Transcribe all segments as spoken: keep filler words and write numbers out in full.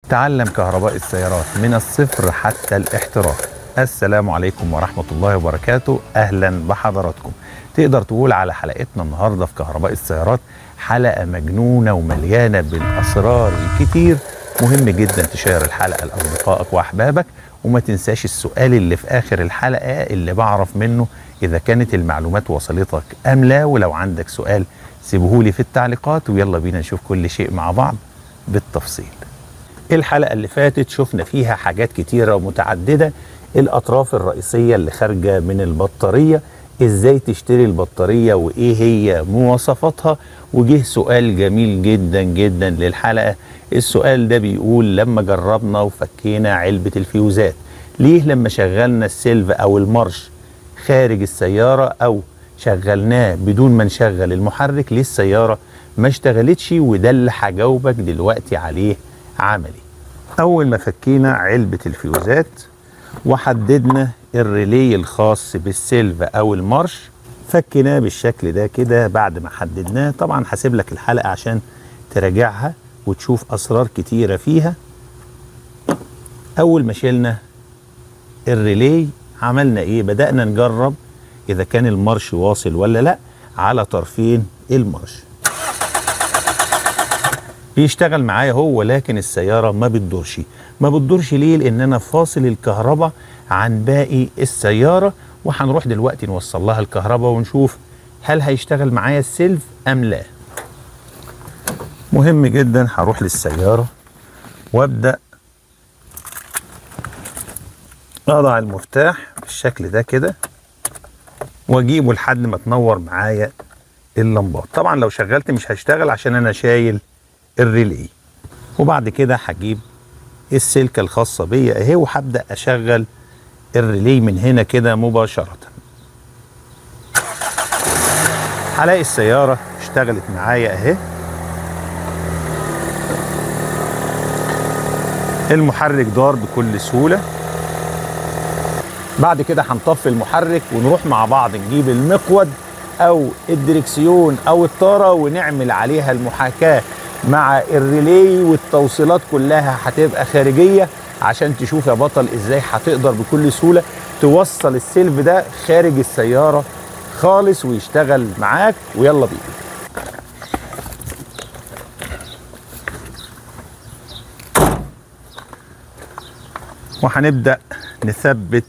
تعلم كهرباء السيارات من الصفر حتى الاحتراف. السلام عليكم ورحمة الله وبركاته، أهلا بحضراتكم. تقدر تقول على حلقتنا النهاردة في كهرباء السيارات حلقة مجنونة ومليانة بالأسرار الكتير. مهم جدا تشير الحلقة لأصدقائك وأحبابك، وما تنساش السؤال اللي في آخر الحلقة اللي بعرف منه إذا كانت المعلومات وصلتك أم لا. ولو عندك سؤال سيبهولي في التعليقات، ويلا بينا نشوف كل شيء مع بعض بالتفصيل. الحلقة اللي فاتت شفنا فيها حاجات كتيرة ومتعددة، الأطراف الرئيسية اللي خارجة من البطارية، إزاي تشتري البطارية وإيه هي مواصفاتها. وجه سؤال جميل جدا جدا للحلقة. السؤال ده بيقول لما جربنا وفكينا علبة الفيوزات، ليه لما شغلنا السلف أو المارش خارج السيارة أو شغلناه بدون ما نشغل المحرك ليه السيارة ما اشتغلتش؟ وده اللي هجاوبك دلوقتي عليه عملي. أول ما فكينا علبة الفيوزات وحددنا الريلي الخاص بالسلف أو المارش، فكيناه بالشكل ده كده. بعد ما حددناه طبعا هسيب لك الحلقة عشان تراجعها وتشوف أسرار كتيرة فيها. أول ما شلنا الريلي عملنا إيه؟ بدأنا نجرب إذا كان المارش واصل ولا لأ على طرفين المارش. بيشتغل معايا هو، ولكن السيارة ما بتدورش. ما بتدورش ليه؟ لأن أنا فاصل الكهرباء عن باقي السيارة، وهنروح دلوقتي نوصل لها الكهرباء ونشوف هل هيشتغل معايا السلف أم لا. مهم جدا، هروح للسيارة وابدأ اضع المفتاح بالشكل ده كده واجيبه لحد ما تنور معايا اللمبات. طبعا لو شغلت مش هشتغل عشان انا شايل الريلي. وبعد كده هجيب السلكة الخاصة بيا اهي وهبدأ اشغل الريلي من هنا كده مباشرة. هلاقي السيارة اشتغلت معايا اهي. المحرك دار بكل سهولة. بعد كده هنطفي المحرك ونروح مع بعض نجيب المقود او الدركسيون او الطارة ونعمل عليها المحاكاة مع الريلي، والتوصيلات كلها هتبقى خارجية عشان تشوف يا بطل ازاي هتقدر بكل سهولة توصل السلف ده خارج السيارة خالص ويشتغل معاك. ويلا بينا. وهنبدأ نثبت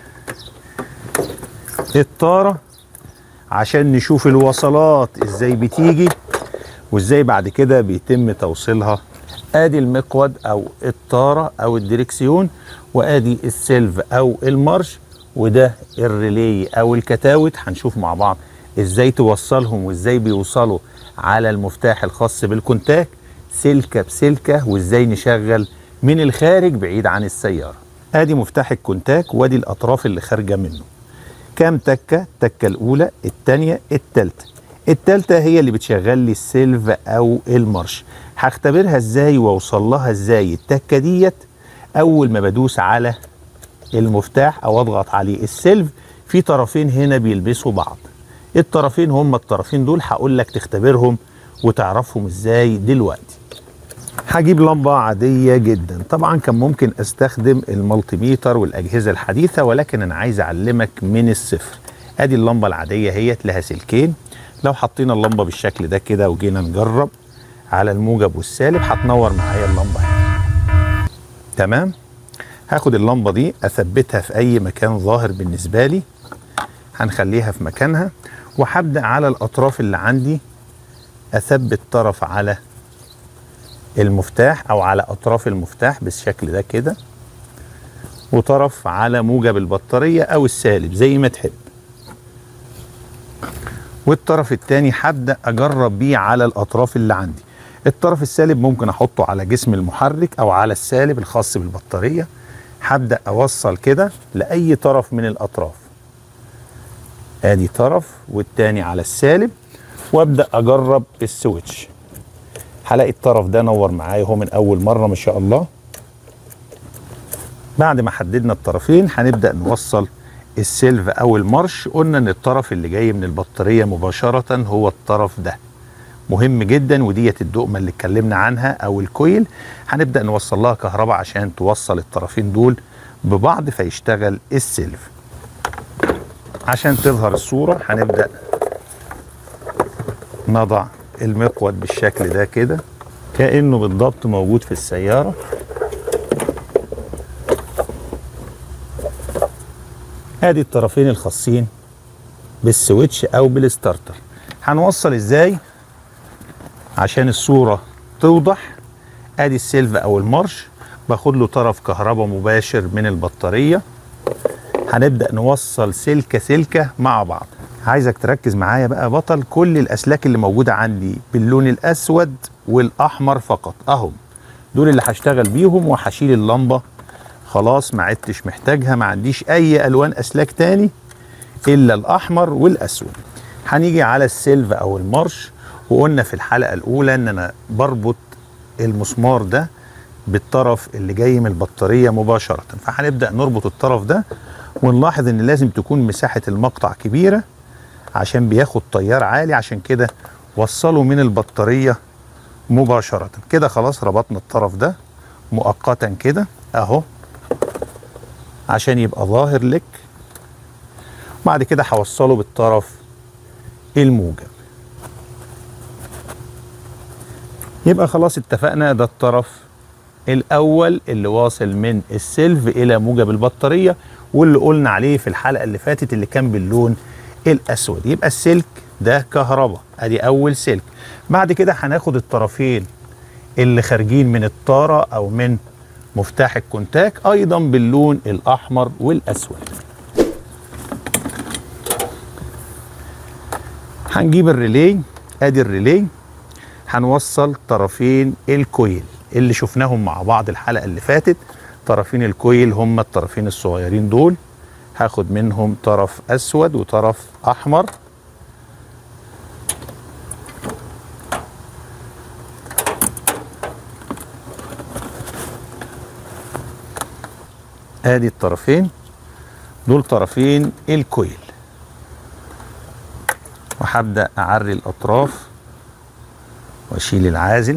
الطارة عشان نشوف الوصلات ازاي بتيجي وازاي بعد كده بيتم توصيلها. ادي المقود او الطارة او الدركسيون، وادي السلف او المارش، وده الريلي او الكتاوت. هنشوف مع بعض ازاي توصلهم وازاي بيوصلوا على المفتاح الخاص بالكونتاك سلكة بسلكة، وازاي نشغل من الخارج بعيد عن السيارة. ادي مفتاح الكونتاك وادي الاطراف اللي خارجة منه. كام تكة؟ التكة الاولى، التانية، التالتة. التالتة هي اللي بتشغل لي السلف او المارش. هختبرها ازاي واوصل لها ازاي التكة ديت؟ اول ما بدوس على المفتاح او اضغط عليه السلف في طرفين هنا بيلبسوا بعض. الطرفين هم الطرفين دول هقول لك تختبرهم وتعرفهم ازاي دلوقتي. هجيب لمبة عادية جدا. طبعا كان ممكن استخدم المالتي ميتر والاجهزة الحديثة، ولكن انا عايز اعلمك من الصفر. ادي اللمبة العادية هي لها سلكين. لو حطينا اللمبة بالشكل ده كده وجينا نجرب على الموجب والسالب هتنور معايا اللمبة هنا. تمام. هاخد اللمبة دي اثبتها في اي مكان ظاهر بالنسبة لي. هنخليها في مكانها وهبدأ على الاطراف اللي عندي اثبت طرف على المفتاح او على اطراف المفتاح بالشكل ده كده، وطرف على موجب البطارية او السالب زي ما تحب، والطرف التاني هبدأ اجرب بيه على الاطراف اللي عندي. الطرف السالب ممكن احطه على جسم المحرك او على السالب الخاص بالبطارية. هبدأ اوصل كده لاي طرف من الاطراف. ادي طرف والتاني على السالب، وابدأ اجرب السويتش. هلاقي الطرف ده نور معايا هو من اول مرة ما شاء الله. بعد ما حددنا الطرفين هنبدأ نوصل السلف او المارش. قلنا ان الطرف اللي جاي من البطارية مباشرة هو الطرف ده. مهم جدا، وديت الدقمه اللي اتكلمنا عنها او الكويل. هنبدا نوصل لها كهرباء عشان توصل الطرفين دول ببعض فيشتغل السلف. عشان تظهر الصوره هنبدا نضع المقود بالشكل ده كده كأنه بالضبط موجود في السيارة. ادي الطرفين الخاصين بالسويتش او بالستارتر. هنوصل ازاي عشان الصورة توضح؟ ادي السلف او المارش، باخد له طرف كهرباء مباشر من البطارية. هنبدأ نوصل سلكة سلكة مع بعض. عايزك تركز معايا بقى بطل. كل الاسلاك اللي موجودة عندي باللون الاسود والاحمر فقط اهم، دول اللي هشتغل بيهم وهشيل اللمبة خلاص، ما عدتش محتاجها. ما عنديش اي الوان اسلاك تاني الا الاحمر والاسود. هنيجي على السلف او المارش، وقلنا في الحلقة الاولى ان انا بربط المسمار ده بالطرف اللي جاي من البطارية مباشرة، فهنبدأ نربط الطرف ده، ونلاحظ ان لازم تكون مساحة المقطع كبيرة عشان بياخد تيار عالي. عشان كده وصله من البطارية مباشرة كده. خلاص ربطنا الطرف ده مؤقتا كده اهو عشان يبقى ظاهر لك. بعد كده هوصله بالطرف الموجب. يبقى خلاص اتفقنا، ده الطرف الاول اللي واصل من السلف الى موجب البطارية، واللي قلنا عليه في الحلقة اللي فاتت اللي كان باللون الاسود. يبقى السلك ده كهرباء، ادي اول سلك. بعد كده هناخد الطرفين اللي خارجين من الطارة او من مفتاح الكونتاك ايضا باللون الاحمر والاسود. هنجيب الريلي، ادي الريلي، هنوصل طرفين الكويل اللي شفناهم مع بعض الحلقة اللي فاتت. طرفين الكويل هم الطرفين الصغيرين دول، هاخد منهم طرف اسود وطرف احمر. ادي الطرفين دول طرفين الكويل، وهبدأ اعري الاطراف واشيل العازل.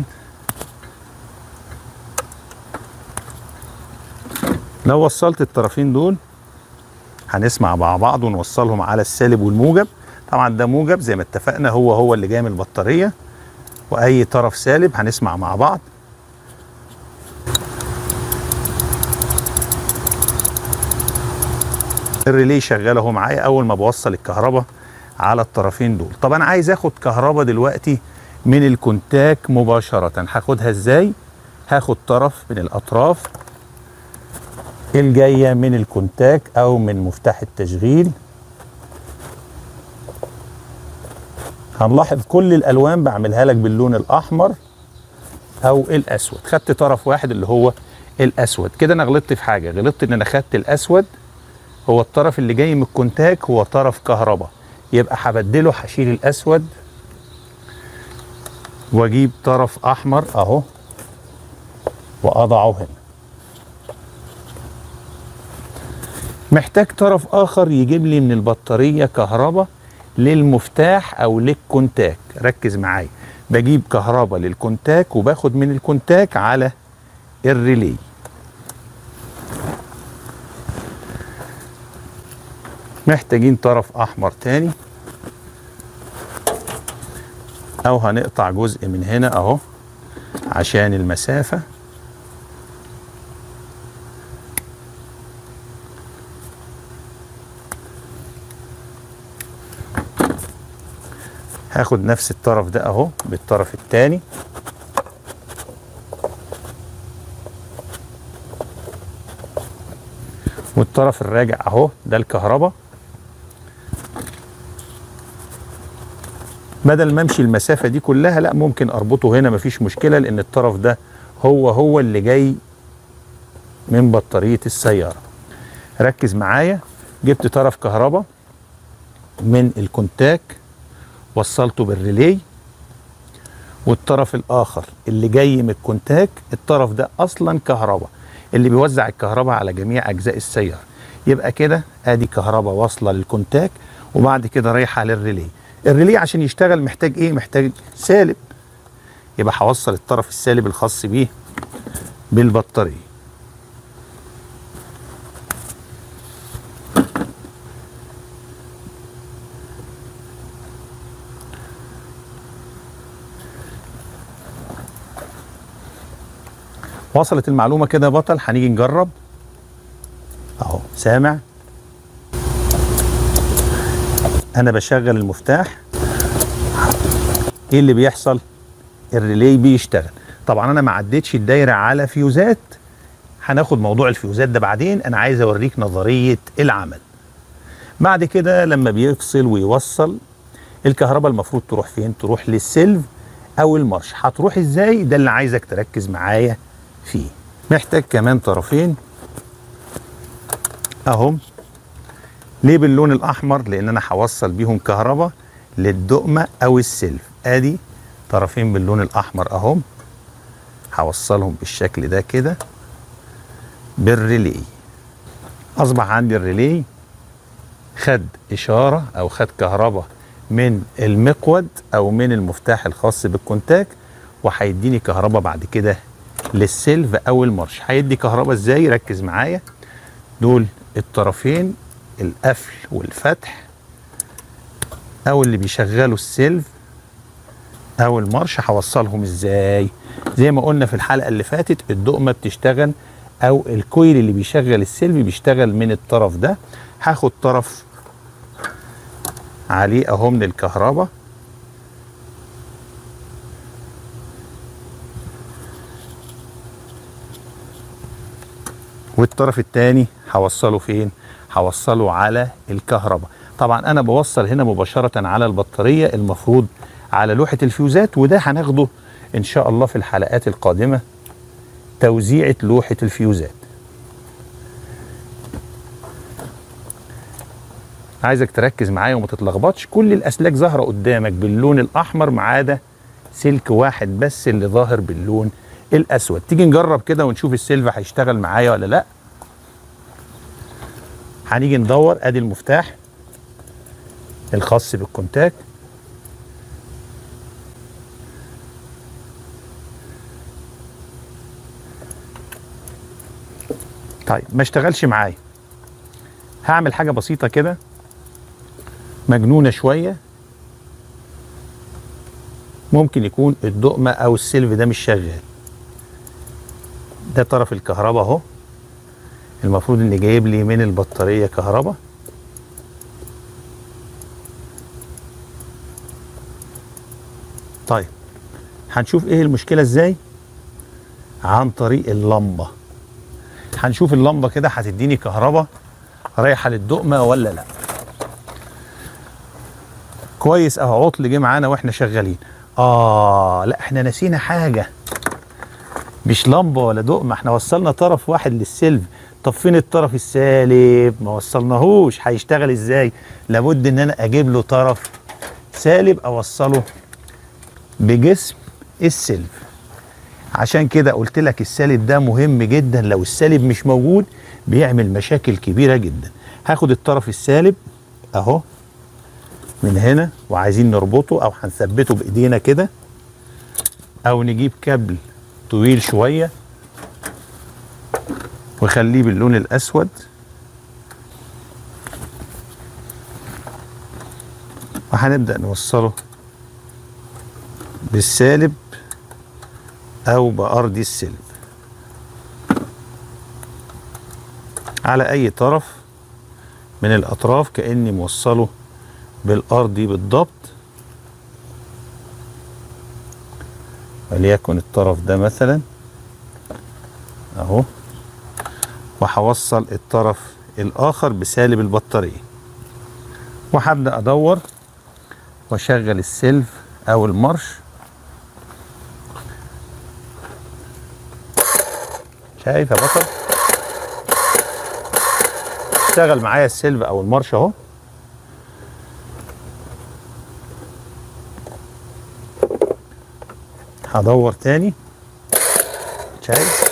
لو وصلت الطرفين دول هنسمع مع بعض ونوصلهم على السالب والموجب. طبعا ده موجب زي ما اتفقنا، هو هو اللي جاي من البطارية، واي طرف سالب هنسمع مع بعض. الريلي شغال اهو معايا اول ما بوصل الكهرباء على الطرفين دول. طب انا عايز اخد كهرباء دلوقتي من الكونتاك مباشرة، هاخدها ازاي؟ هاخد طرف من الاطراف الجاية من الكونتاك او من مفتاح التشغيل. هنلاحظ كل الالوان بعملها لك باللون الاحمر او الاسود. خدت طرف واحد اللي هو الاسود. كده انا غلطت في حاجة، غلطت ان انا خدت الاسود، هو الطرف اللي جاي من الكونتاك هو طرف كهرباء، يبقى هبدله، هشيل الاسود واجيب طرف احمر اهو واضعه هنا. محتاج طرف اخر يجيب لي من البطارية كهرباء للمفتاح او للكونتاك. ركز معايا، بجيب كهرباء للكونتاك وباخد من الكونتاك على الريلي. محتاجين طرف احمر تاني، او هنقطع جزء من هنا اهو عشان المسافة. هاخد نفس الطرف ده اهو بالطرف التاني، والطرف الراجع اهو ده الكهرباء. بدل ما امشي المسافة دي كلها، لا ممكن اربطه هنا مفيش مشكلة، لان الطرف ده هو هو اللي جاي من بطارية السيارة. ركز معايا، جبت طرف كهرباء من الكونتاك وصلته بالريلي، والطرف الاخر اللي جاي من الكونتاك الطرف ده اصلا كهرباء اللي بيوزع الكهرباء على جميع اجزاء السيارة. يبقى كده ادي كهرباء واصلة للكونتاك وبعد كده رايحة للريلي. الريلي عشان يشتغل محتاج ايه؟ محتاج سالب، يبقى هوصل الطرف السالب الخاص بيه بالبطاريه. وصلت المعلومه كده يا بطل. هنيجي نجرب اهو. سامع انا بشغل المفتاح، ايه اللي بيحصل؟ الريلي بيشتغل. طبعا انا ما عديتش الدايره على فيوزات، هناخد موضوع الفيوزات ده بعدين. انا عايز اوريك نظريه العمل. بعد كده لما بيفصل ويوصل الكهرباء المفروض تروح فين؟ تروح للسلف او المارش. هتروح ازاي؟ ده اللي عايزك تركز معايا فيه. محتاج كمان طرفين اهم. ليه باللون الاحمر؟ لان انا هوصل بيهم كهرباء للدقمه او السلف. ادي طرفين باللون الاحمر اهم، هوصلهم بالشكل ده كده بالريلي. اصبح عندي الريلي خد اشاره او خد كهرباء من المقود او من المفتاح الخاص بالكونتاك، وهيديني كهرباء بعد كده للسلف او المارش. هيدي كهرباء ازاي؟ ركز معايا. دول الطرفين القفل والفتح او اللي بيشغلوا السلف او المارش. هوصلهم ازاي؟ زي ما قلنا في الحلقه اللي فاتت، الدقمه بتشتغل او الكويل اللي بيشغل السلف بيشتغل من الطرف ده. هاخد طرف عليه اهو من الكهرباء، والطرف الثاني هوصله فين؟ هوصله على الكهرباء. طبعا انا بوصل هنا مباشره على البطاريه، المفروض على لوحه الفيوزات، وده هناخده ان شاء الله في الحلقات القادمه، توزيعه لوحه الفيوزات. عايزك تركز معايا وما تتلخبطش. كل الاسلاك ظاهره قدامك باللون الاحمر ما عدا سلك واحد بس اللي ظاهر باللون الاسود. تيجي نجرب كده ونشوف السلف هيشتغل معايا ولا لا. هنيجي ندور. ادي المفتاح الخاص بالكونتاك، طيب ما اشتغلش معايا. هعمل حاجه بسيطه كده مجنونه شويه، ممكن يكون الدقمه او السلف ده مش شغال. ده طرف الكهرباء اهو، المفروض ان جايب لي من البطاريه كهرباء. طيب هنشوف ايه المشكله ازاي؟ عن طريق اللمبه. هنشوف اللمبه كده هتديني كهرباء رايحه للدقمه ولا لا. كويس اهو، عطل جه معانا واحنا شغالين. اه لا، احنا نسينا حاجه، مش لمبه ولا دقمه، احنا وصلنا طرف واحد للسلف. طب فين الطرف السالب؟ ما وصلناهوش. هيشتغل ازاي؟ لابد ان انا اجيب له طرف سالب اوصله بجسم السلف. عشان كده قلت لك السالب ده مهم جدا، لو السالب مش موجود بيعمل مشاكل كبيره جدا. هاخد الطرف السالب اهو من هنا، وعايزين نربطه او هنثبته بايدينا كده، او نجيب كابل طويل شويه وخليه باللون الاسود، وهنبدا نوصله بالسالب او بارضي السلب على اي طرف من الاطراف، كاني موصله بالارضي بالضبط. وليكن الطرف ده مثلا اهو، وهوصل الطرف الاخر بسالب البطاريه، وهبدا ادور واشغل السلف او المارش. شايف يا بطل؟ اشتغل معايا السلف او المارش اهو. هدور تاني. شايف؟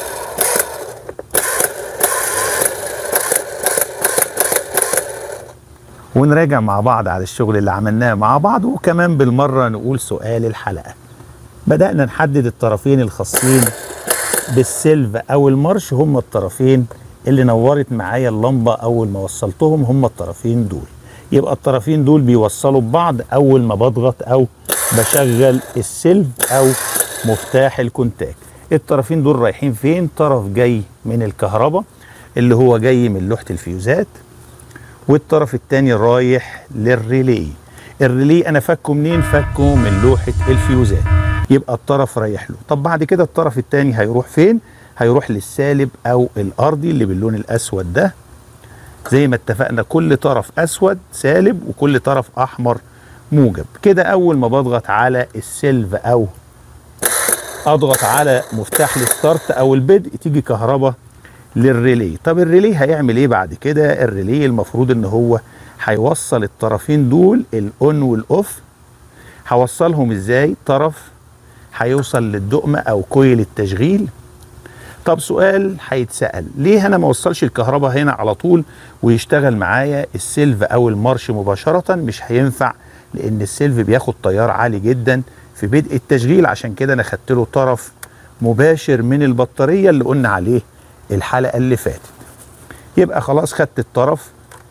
ونراجع مع بعض على الشغل اللي عملناه مع بعض، وكمان بالمرة نقول سؤال الحلقة. بدأنا نحدد الطرفين الخاصين بالسلف أو المارش، هم الطرفين اللي نورت معايا اللمبة أول ما وصلتهم، هم الطرفين دول. يبقى الطرفين دول بيوصلوا ببعض أول ما بضغط أو بشغل السلف أو مفتاح الكونتاك. الطرفين دول رايحين فين؟ طرف جاي من الكهرباء اللي هو جاي من لوحة الفيوزات، والطرف التاني رايح للريلي. الريلي انا فكه منين؟ فكه من لوحة الفيوزات، يبقى الطرف رايح له. طب بعد كده الطرف التاني هيروح فين؟ هيروح للسالب او الارضي اللي باللون الاسود ده. زي ما اتفقنا كل طرف اسود سالب وكل طرف احمر موجب. كده اول ما بضغط على السلف او اضغط على مفتاح الستارت او البدء تيجي كهرباء للريلي. طب الريلي هيعمل ايه بعد كده؟ الريلي المفروض ان هو هيوصل الطرفين دول الاون والاوف. هوصلهم ازاي؟ طرف هيوصل للدقمة او كويل التشغيل. طب سؤال هيتسأل، ليه انا ما اوصلش الكهرباء هنا على طول ويشتغل معايا السلف او المارش مباشرة؟ مش هينفع، لان السلف بياخد تيار عالي جدا في بدء التشغيل، عشان كده انا خدت له طرف مباشر من البطارية اللي قلنا عليه الحلقة اللي فاتت. يبقى خلاص خدت الطرف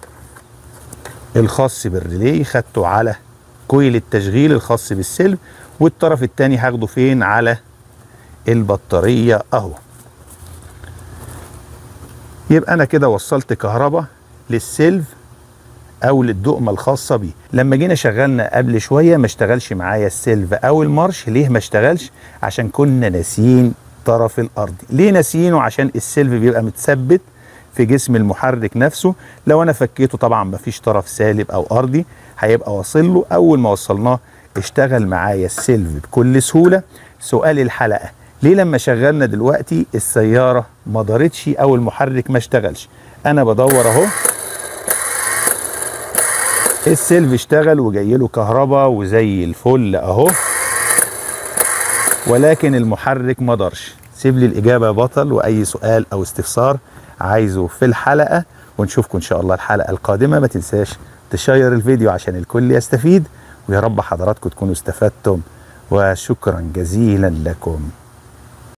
الخاص بالريلي، خدته على كويل التشغيل الخاص بالسلف، والطرف التاني هاخده فين؟ على البطارية اهو. يبقى انا كده وصلت كهرباء للسلف او للدقمة الخاصة بيه. لما جينا شغلنا قبل شوية ما اشتغلش معايا السلف او المارش. ليه ما اشتغلش؟ عشان كنا ناسيين طرف الارضي. ليه ناسيينه؟ عشان السلف بيبقى متثبت في جسم المحرك نفسه. لو انا فكيته طبعا مفيش طرف سالب او ارضي هيبقى واصل له. اول ما وصلناه اشتغل معايا السلف بكل سهولة. سؤال الحلقة، ليه لما شغلنا دلوقتي السيارة ما دارتش او المحرك ما اشتغلش؟ انا بدور اهو، السلف اشتغل وجاي له كهرباء وزي الفل اهو، ولكن المحرك ما دارش. سيب لي الاجابه يا بطل، واي سؤال او استفسار عايزه في الحلقه، ونشوفكم ان شاء الله الحلقه القادمه. ما تنساش تشير الفيديو عشان الكل يستفيد، ويا رب حضراتكم تكونوا استفدتم، وشكرا جزيلا لكم.